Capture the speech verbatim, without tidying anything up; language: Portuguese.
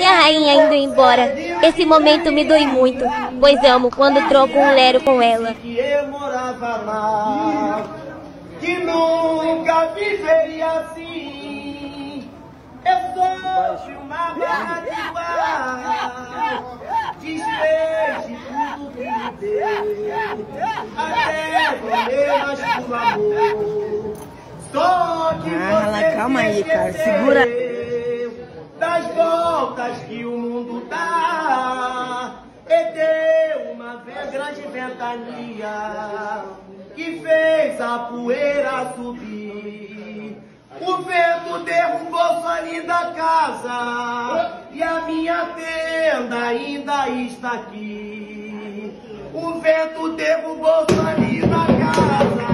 Minha rainha indo embora. Esse momento me dói muito, pois amo quando troco um lero com ela. Que eu morava lá, que nunca viveria assim. Eu sou uma barra de bar, desfez tudo que me deu, até problemas por amor. Só que Ah, você calma aí, cara, segura. Das voltas que o mundo dá, e deu uma grande ventania que fez a poeira subir. O vento derrubou sua linda casa e a minha tenda ainda está aqui. O vento derrubou sua linda casa.